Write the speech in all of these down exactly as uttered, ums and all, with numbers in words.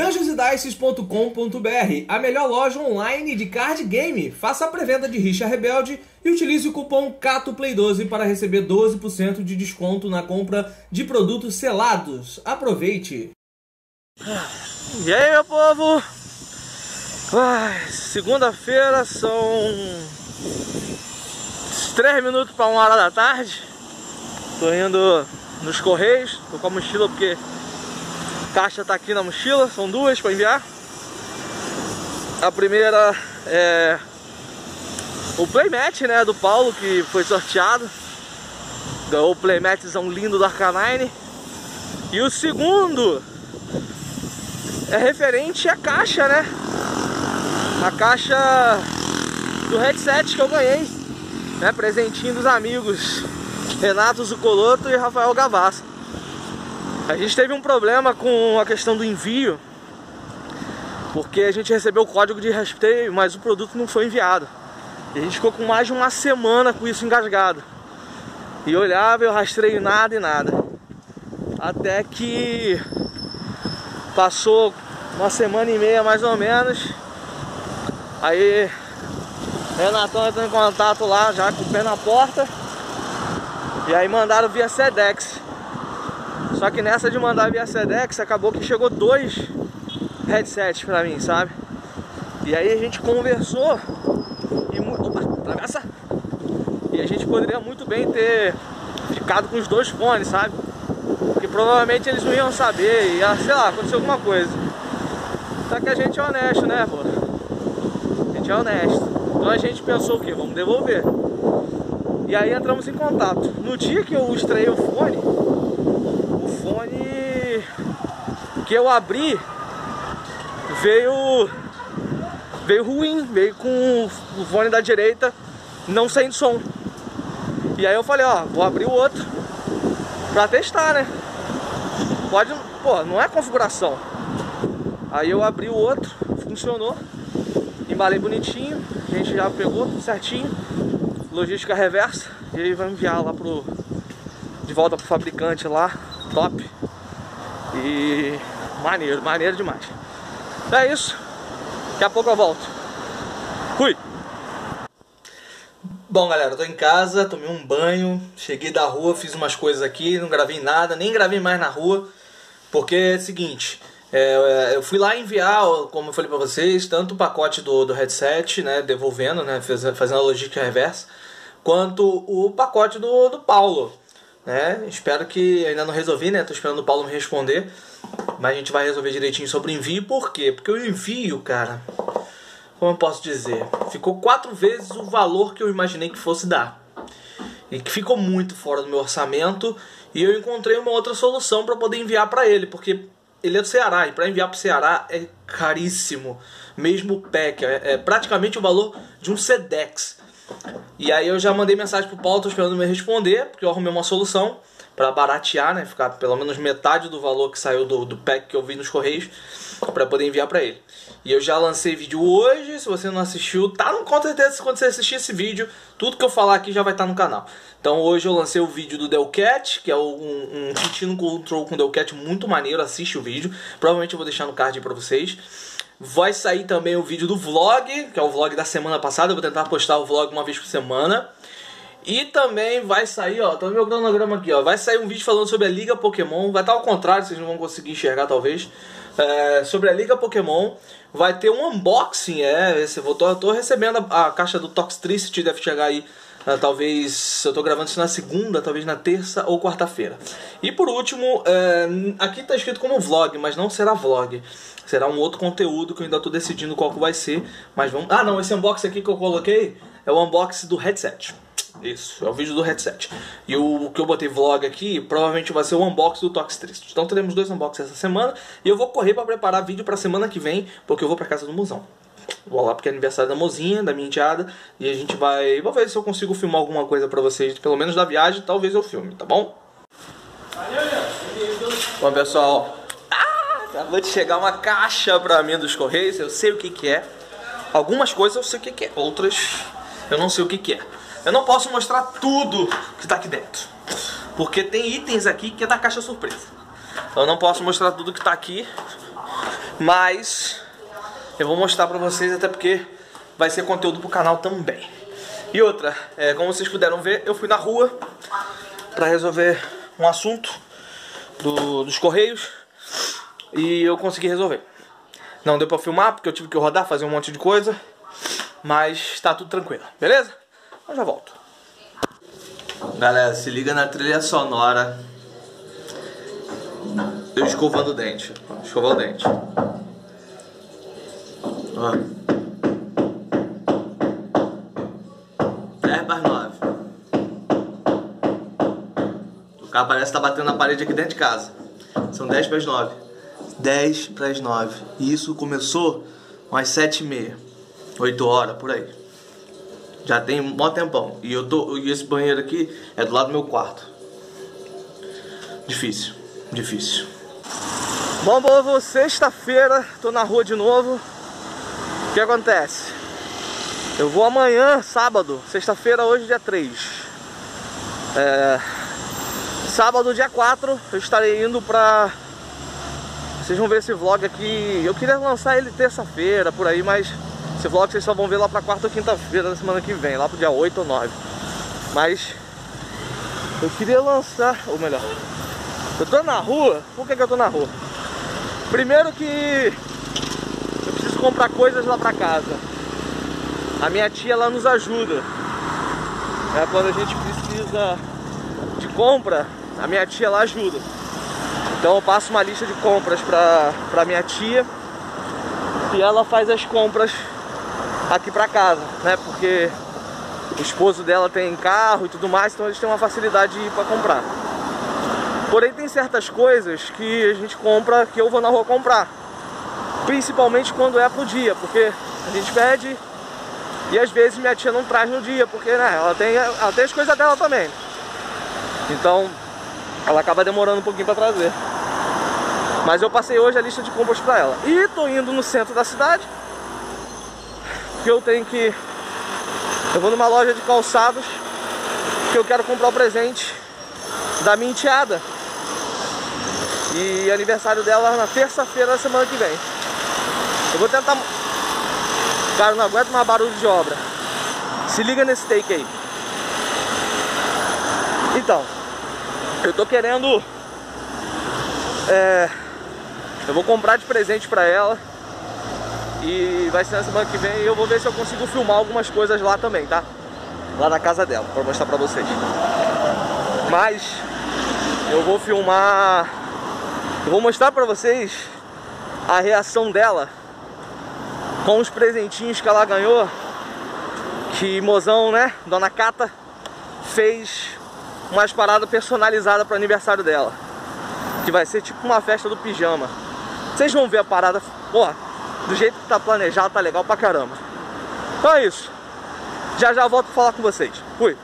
Dungeons and Dice ponto com ponto br, a melhor loja online de card game. Faça a pré-venda de Richa Rebelde e utilize o cupom Cato Play doze para receber doze por cento de desconto na compra de produtos selados. Aproveite! E aí, meu povo? Segunda-feira, são três minutos para uma hora da tarde. Tô indo nos Correios, tô com a mochila porque a caixa tá aqui na mochila, são duas para enviar. A primeira é o playmat, né, do Paulo, que foi sorteado. Ganhou o playmatzão lindo do Arcanine. E o segundo é referente à caixa, né? A caixa do headset que eu ganhei, né? Presentinho dos amigos Renato Zucoloto e Rafael Gavassa. A gente teve um problema com a questão do envio, porque a gente recebeu o código de rastreio, mas o produto não foi enviado. E a gente ficou com mais de uma semana com isso engasgado. E olhava, eu rastreio nada e nada. Até que passou uma semana e meia mais ou menos. Aí Renatão entrou em contato lá, já com o pé na porta. E aí mandaram via Sedex. Só que nessa de mandar via Sedex, acabou que chegou dois headsets pra mim, sabe? E aí a gente conversou e muito... Opa, atravessa! E a gente poderia muito bem ter ficado com os dois fones, sabe? Porque provavelmente eles não iam saber, ia, sei lá, aconteceu alguma coisa. Só que a gente é honesto, né, pô? A gente é honesto. Então a gente pensou o quê? Vamos devolver. E aí entramos em contato. No dia que eu estreiei o fone, o fone que eu abri veio veio ruim, veio com o fone da direita não saindo som. E aí eu falei, ó, vou abrir o outro pra testar, né? Pode, pô, não é configuração. Aí eu abri o outro, funcionou, embalei bonitinho, a gente já pegou certinho, logística reversa, e aí vai enviar lá pro, de volta pro fabricante lá, top. E maneiro, maneiro demais. É isso, daqui a pouco eu volto. Fui! Bom, galera, eu tô em casa, tomei um banho, cheguei da rua, fiz umas coisas aqui, não gravei nada, nem gravei mais na rua, porque é o seguinte, é, eu fui lá enviar, como eu falei pra vocês, tanto o pacote do, do headset, né, devolvendo, né, fazendo a logística reversa, quanto o pacote do, do Paulo, né, espero que, ainda não resolvi, né, tô esperando o Paulo me responder, mas a gente vai resolver direitinho sobre o envio. Por quê? Porque o envio, cara, como eu posso dizer, ficou quatro vezes o valor que eu imaginei que fosse dar. E que ficou muito fora do meu orçamento. E eu encontrei uma outra solução para poder enviar para ele. Porque ele é do Ceará. E para enviar para o Ceará é caríssimo. Mesmo o pack. É, é praticamente o valor de um Sedex. E aí eu já mandei mensagem pro Paulo. Tô esperando ele me responder. Porque eu arrumei uma solução para baratear, né? Ficar pelo menos metade do valor que saiu do, do pack que eu vi nos Correios. Para poder enviar para ele. E eu já lancei vídeo hoje, se você não assistiu, tá no, com certeza quando você assistir esse vídeo, tudo que eu falar aqui já vai estar no canal. Então hoje eu lancei o vídeo do Delcat, que é um, um kit no control com Delcat muito maneiro, assiste o vídeo. Provavelmente eu vou deixar no card aí pra vocês. Vai sair também o vídeo do vlog, que é o vlog da semana passada, eu vou tentar postar o vlog uma vez por semana. E também vai sair, ó, tá no meu cronograma aqui, ó, vai sair um vídeo falando sobre a Liga Pokémon, vai estar ao contrário, vocês não vão conseguir enxergar talvez. É, sobre a Liga Pokémon, vai ter um unboxing, é, esse, eu, tô, eu tô recebendo a, a caixa do Toxtricity, deve chegar aí, uh, talvez, eu tô gravando isso na segunda, talvez na terça ou quarta-feira. E por último, é, aqui tá escrito como vlog, mas não será vlog, será um outro conteúdo que eu ainda tô decidindo qual que vai ser, mas vamos... Ah não, esse unboxing aqui que eu coloquei é o unboxing do headset. Isso, é o vídeo do headset. E o que eu botei vlog aqui, provavelmente vai ser o unboxing do Toxtricity. Então teremos dois unboxings essa semana. E eu vou correr pra preparar vídeo pra semana que vem, porque eu vou pra casa do Mozão. Vou lá porque é aniversário da mozinha, da minha enteada. E a gente vai... Vou ver se eu consigo filmar alguma coisa pra vocês, pelo menos da viagem, talvez eu filme, tá bom? Bom, pessoal, ah, acabou de chegar uma caixa pra mim dos Correios. Eu sei o que que é. Algumas coisas eu sei o que que é, outras eu não sei o que que é. Eu não posso mostrar tudo que está aqui dentro, porque tem itens aqui que é da caixa surpresa. Então eu não posso mostrar tudo que está aqui Mas eu vou mostrar pra vocês, até porque vai ser conteúdo pro canal também. E outra, é, como vocês puderam ver, eu fui na rua pra resolver um assunto do, dos Correios e eu consegui resolver. Não deu pra filmar porque eu tive que rodar, fazer um monte de coisa, mas tá tudo tranquilo, beleza? Eu já volto. Galera, se liga na trilha sonora. Eu escovando o dente. Escovar o dente. Ó. dez para as nove. O carro parece que tá batendo na parede aqui dentro de casa. São dez para as nove. dez para as nove. E isso começou umas sete e meia. oito horas, por aí. Já tem um bom tempão. E, eu tô, e esse banheiro aqui é do lado do meu quarto. Difícil. Difícil. Bom, povo, sexta-feira, tô na rua de novo. O que acontece? Eu vou amanhã, sábado, sexta-feira, hoje dia três. É... Sábado, dia quatro, eu estarei indo pra... Vocês vão ver esse vlog aqui. Eu queria lançar ele terça-feira, por aí, mas esse vlog vocês só vão ver lá pra quarta ou quinta-feira da semana que vem, lá pro dia oito ou nove. Mas eu queria lançar, ou melhor, eu tô na rua. Por que que eu tô na rua? Primeiro que eu preciso comprar coisas lá pra casa. A minha tia, ela nos ajuda. É, quando a gente precisa de compra, a minha tia lá ajuda. Então eu passo uma lista de compras pra, pra minha tia e ela faz as compras aqui pra casa, né? Porque o esposo dela tem carro e tudo mais, então eles têm uma facilidade de ir pra comprar. Porém tem certas coisas que a gente compra, que eu vou na rua comprar. Principalmente quando é pro dia, porque a gente pede e às vezes minha tia não traz no dia, porque né, ela, tem, ela tem as coisas dela também. Então ela acaba demorando um pouquinho pra trazer. Mas eu passei hoje a lista de compras pra ela. E tô indo no centro da cidade, porque eu tenho que... Eu vou numa loja de calçados, que eu quero comprar o presente da minha enteada. E aniversário dela na terça-feira da semana que vem. Eu vou tentar... Cara, eu não aguento mais barulho de obra. Se liga nesse take aí. Então, eu tô querendo... É... Eu vou comprar de presente pra ela. E vai ser na semana que vem. E eu vou ver se eu consigo filmar algumas coisas lá também, tá? Lá na casa dela, pra mostrar pra vocês. Mas eu vou filmar... Eu vou mostrar pra vocês a reação dela com os presentinhos que ela ganhou. Que mozão, né? Dona Cata fez umas paradas personalizadas pro aniversário dela. Que vai ser tipo uma festa do pijama. Vocês vão ver a parada. Porra, do jeito que tá planejado, tá legal pra caramba. Então é isso. Já já volto pra falar com vocês. Fui.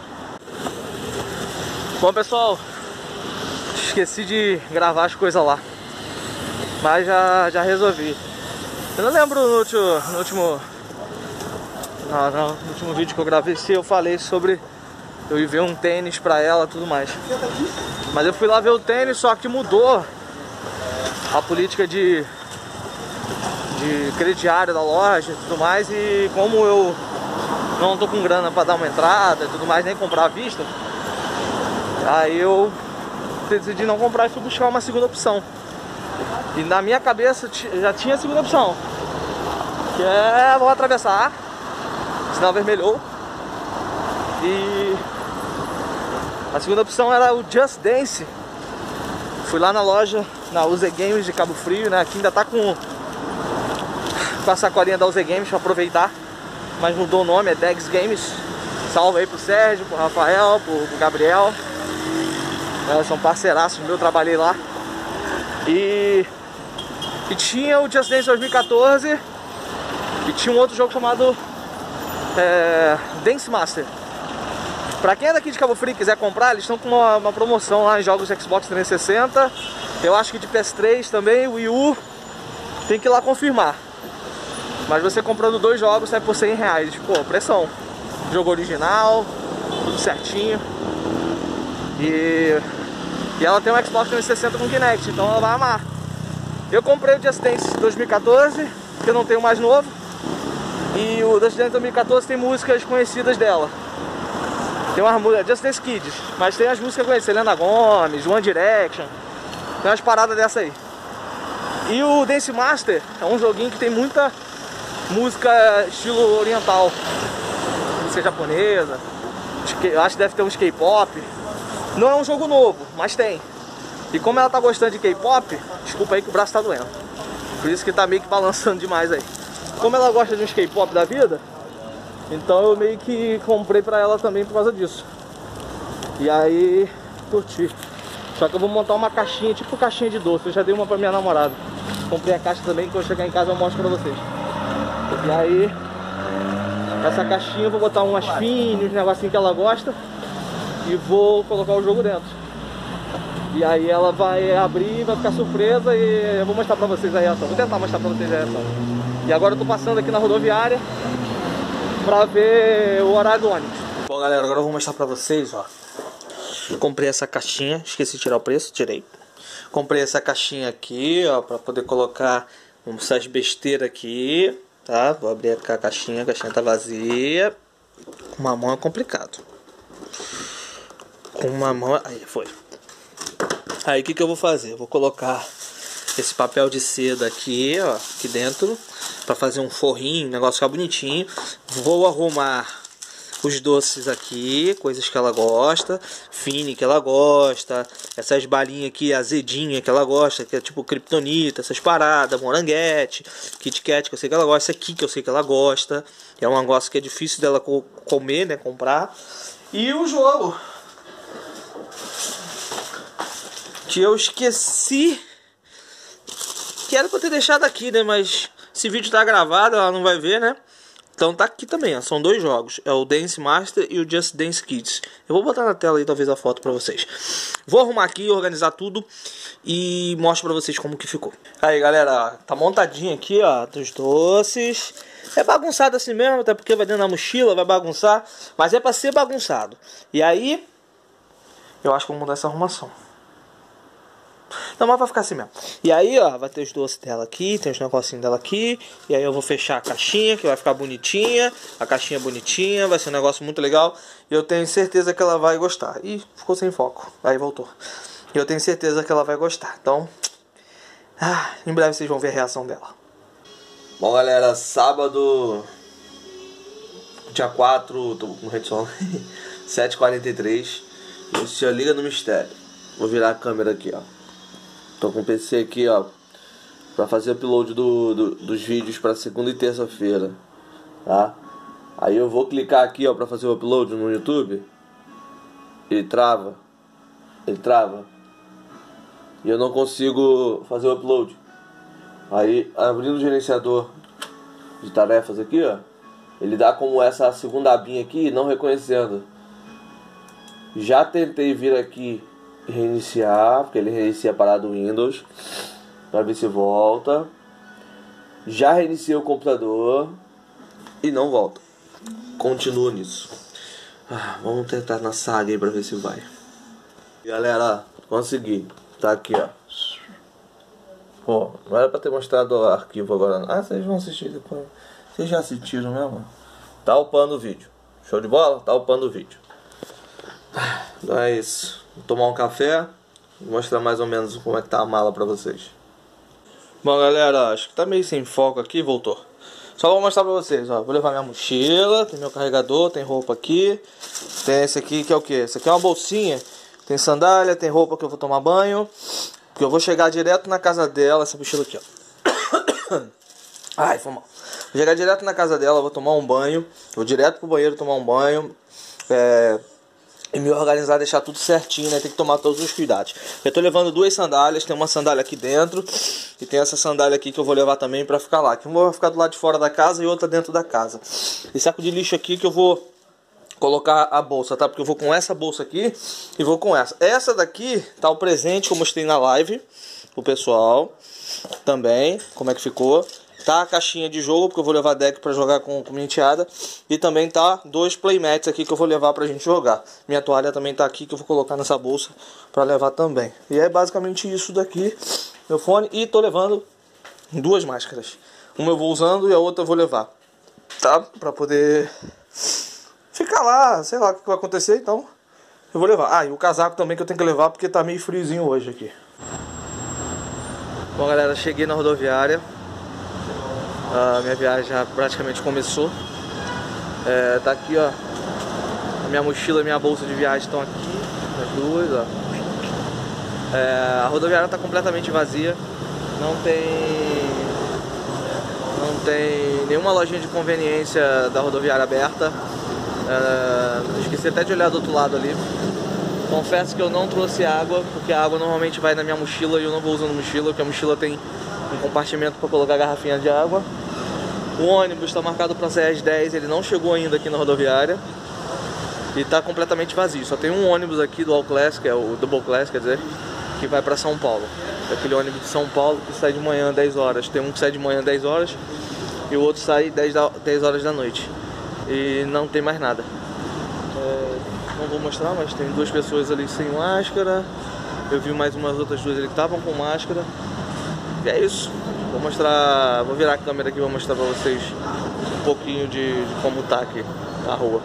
Bom, pessoal, esqueci de gravar as coisas lá, mas já, já resolvi. Eu não lembro no último, no último não, não, no último vídeo que eu gravei se eu falei sobre eu ir ver um tênis pra ela e tudo mais. Mas eu fui lá ver o tênis, só que mudou a política de, de crediário da loja e tudo mais. E como eu não tô com grana pra dar uma entrada e tudo mais, nem comprar à vista, aí eu decidi não comprar e fui buscar uma segunda opção. E na minha cabeça já tinha a segunda opção, que é, vou atravessar, sinal vermelhou. E a segunda opção era o Just Dance. Fui lá na loja, na U Z Games de Cabo Frio, né? Aqui ainda tá com, com a sacolinha da U Z Games pra aproveitar, mas mudou o nome, é Dex Games. Salve aí pro Sérgio, pro Rafael, pro, pro Gabriel. É, são parceiraços meus, eu trabalhei lá. E, e tinha o Just Dance dois mil e quatorze. E tinha um outro jogo chamado é, Dance Master. Pra quem é daqui de Cabo Frio e quiser comprar, eles estão com uma, uma promoção lá em jogos de Xbox trezentos e sessenta. Eu acho que de P S três também, Wii U. Tem que ir lá confirmar. Mas você comprando dois jogos sai por cem reais. Pô, pressão. Jogo original, tudo certinho. E, e ela tem um Xbox trezentos e sessenta com Kinect, então ela vai amar. Eu comprei o Just Dance dois mil e quatorze, que eu não tenho mais novo. E o Just Dance dois mil e quatorze tem músicas conhecidas dela. Tem umas músicas, Just Dance Kids, mas tem as músicas conhecidas, Selena Gomez, One Direction. Tem umas paradas dessa aí. E o Dance Master é um joguinho que tem muita música estilo oriental. Música japonesa. Eu acho que deve ter uns K-pop. Não é um jogo novo, mas tem. E como ela tá gostando de K-pop, desculpa aí que o braço tá doendo. Por isso que tá meio que balançando demais aí. Como ela gosta de uns K-pop da vida, então eu meio que comprei pra ela também por causa disso. E aí, curti. Só que eu vou montar uma caixinha, tipo caixinha de doce. Eu já dei uma pra minha namorada. Comprei a caixa também, quando eu chegar em casa eu mostro pra vocês. E aí, essa caixinha eu vou botar umas finas, uns negocinhos que ela gosta. E vou colocar o jogo dentro. E aí ela vai abrir, vai ficar surpresa e eu vou mostrar pra vocês a reação. Vou tentar mostrar pra vocês a reação. E agora eu tô passando aqui na rodoviária pra ver o horário do ônibus. Bom galera, agora eu vou mostrar pra vocês, ó. Comprei essa caixinha, esqueci de tirar o preço, tirei. Comprei essa caixinha aqui, ó, pra poder colocar essas besteiras aqui, tá? Vou abrir a caixinha, a caixinha tá vazia. Com uma mão é complicado. Com uma mão... Aí, foi. Aí, o que que eu vou fazer? Eu vou colocar esse papel de seda aqui, ó, aqui dentro, pra fazer um forrinho, o negócio ficar bonitinho. Vou arrumar os doces aqui, coisas que ela gosta, Fini que ela gosta, essas balinhas aqui, azedinha que ela gosta, que é tipo kryptonita, essas paradas, moranguete, Kit Kat que eu sei que ela gosta, esse aqui que eu sei que ela gosta, que é um negócio que é difícil dela co comer, né, comprar. E o jogo, que eu esqueci, que era pra ter deixado aqui, né, mas esse vídeo tá gravado, ela não vai ver, né. Então tá aqui também, ó. São dois jogos, é o Dance Master e o Just Dance Kids. Eu vou botar na tela aí talvez a foto pra vocês. Vou arrumar aqui, organizar tudo e mostro pra vocês como que ficou. Aí galera, tá montadinho aqui, ó, dos doces. É bagunçado assim mesmo, até porque vai dentro da mochila, vai bagunçar. Mas é pra ser bagunçado. E aí, eu acho que vou mudar essa arrumação. Não, mas vai ficar assim mesmo. E aí, ó, vai ter os doces dela aqui, tem os negocinhos dela aqui. E aí eu vou fechar a caixinha, que vai ficar bonitinha. A caixinha bonitinha, vai ser um negócio muito legal. E eu tenho certeza que ela vai gostar. Ih, ficou sem foco. Aí voltou. E eu tenho certeza que ela vai gostar. Então, ah, em breve vocês vão ver a reação dela. Bom, galera, sábado, dia quatro, tô com rede só, sete e quarenta e três. Esse é Liga no Mistério. Vou virar a câmera aqui, ó. Tô com o P C aqui, ó, pra fazer o upload do, do, dos vídeos pra segunda e terça-feira, tá? Aí eu vou clicar aqui, ó, pra fazer o upload no YouTube. Ele trava. Ele trava. E eu não consigo fazer o upload. Aí, abrindo o gerenciador de tarefas aqui, ó, ele dá como essa segunda abinha aqui, não reconhecendo. Já tentei vir aqui reiniciar, porque ele reinicia a parada do Windows, para ver se volta. Já reiniciei o computador e não volta. Continua nisso. Ah, vamos tentar na saga aí para ver se vai. Galera, consegui. Tá aqui, ó. Pô, não era para ter mostrado o arquivo agora. Ah, vocês vão assistir depois. Vocês já assistiram mesmo? Tá upando o vídeo. Show de bola? Tá upando o vídeo. Então é isso. Vou tomar um café e mostrar mais ou menos como é que tá a mala pra vocês. Bom galera, acho que tá meio sem foco aqui, voltou. Só vou mostrar pra vocês, ó. Vou levar minha mochila, tem meu carregador, tem roupa aqui. Tem esse aqui que é o que? Esse aqui é uma bolsinha. Tem sandália, tem roupa que eu vou tomar banho. Porque eu vou chegar direto na casa dela. Essa mochila aqui, ó. Ai, foi mal. Vou chegar direto na casa dela, vou tomar um banho. Vou direto pro banheiro tomar um banho. É... E me organizar, deixar tudo certinho, né? Tem que tomar todos os cuidados. Eu tô levando duas sandálias. Tem uma sandália aqui dentro. E tem essa sandália aqui que eu vou levar também pra ficar lá. Que uma vai ficar do lado de fora da casa e outra dentro da casa. Esse saco de lixo aqui que eu vou colocar a bolsa, tá? Porque eu vou com essa bolsa aqui e vou com essa. Essa daqui tá o presente que eu mostrei na live pro pessoal. Também, como é que ficou. Tá a caixinha de jogo, porque eu vou levar deck pra jogar com, com minha enteada. E também tá dois playmats aqui que eu vou levar pra gente jogar. Minha toalha também tá aqui, que eu vou colocar nessa bolsa pra levar também. E é basicamente isso daqui. meu fone e tô levando duas máscaras. Uma eu vou usando e a outra eu vou levar, tá? Pra poder ficar lá, sei lá o que vai acontecer, então eu vou levar. Ah, e o casaco também que eu tenho que levar porque tá meio friozinho hoje aqui. Bom, galera, cheguei na rodoviária. A minha viagem já praticamente começou. É, tá aqui, ó. A minha mochila e minha bolsa de viagem estão aqui, as duas, ó. É, a rodoviária tá completamente vazia. Não tem Não tem nenhuma lojinha de conveniência da rodoviária aberta. É, esqueci até de olhar do outro lado ali. Confesso que eu não trouxe água, porque a água normalmente vai na minha mochila e eu não vou usando mochila, porque a mochila tem um compartimento para colocar garrafinha de água. O ônibus está marcado para sair às dez, ele não chegou ainda aqui na rodoviária. E está completamente vazio, só tem um ônibus aqui do All Class, que é o Double Class, quer dizer, que vai para São Paulo. Aquele ônibus de São Paulo que sai de manhã dez horas. Tem um que sai de manhã dez horas e o outro sai dez horas da noite. E não tem mais nada. É, não vou mostrar, mas tem duas pessoas ali sem máscara. Eu vi mais umas outras duas ali que estavam com máscara. E é isso. Vou mostrar, vou virar a câmera aqui e vou mostrar pra vocês um pouquinho de, de como tá aqui a rua.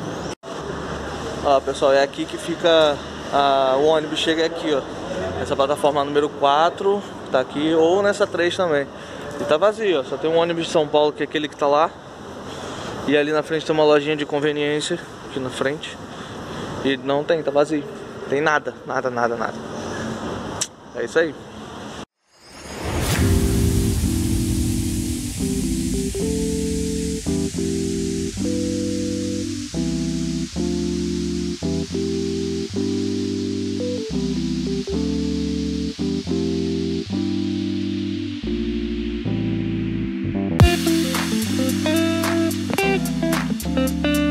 Ó, pessoal, é aqui que fica a, o ônibus, chega aqui, ó. Essa plataforma número quatro tá aqui, ou nessa três também. E tá vazio, ó. Só tem um ônibus de São Paulo, que é aquele que tá lá. E ali na frente tem uma lojinha de conveniência, aqui na frente. E não tem, tá vazio. Tem nada, nada, nada, nada. É isso aí. Música